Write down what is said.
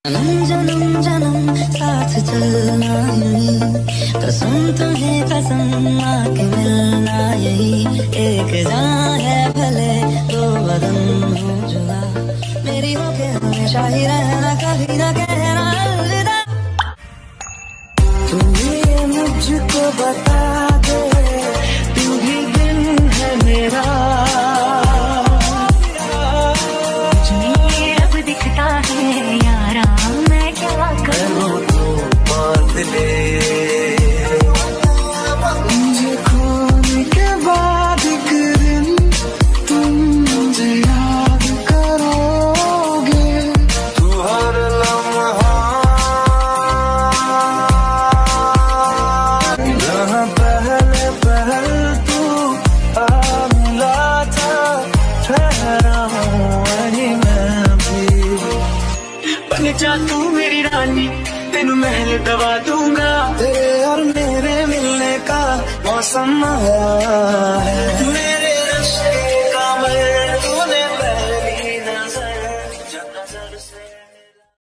जन्म जन्म जन्म साथ चलना यही, कसम तुम्हें कसम आके मिलना यही। एक जान है भले दो बदन हो जुदा, मेरी होके हमेशा ही रहना, कभी ना कहना अलविदा। तुम ये मुझको बता दे, तू ही दिन है मेरा। मुझे अब दिखता है यारा, मैं क्या करूं तो बात ले। मुझे खोने के बाद एक दिन तुम मुझे याद करोगे। तू हर लम्हा जहाँ पहले पहल तू आ मिला था, ठहरा हूँ वहीं मैं भी। बन जा तू मेरी रानी, तेनू महल दवा दूंगा। तेरे और मेरे मिलने का मौसम आया है।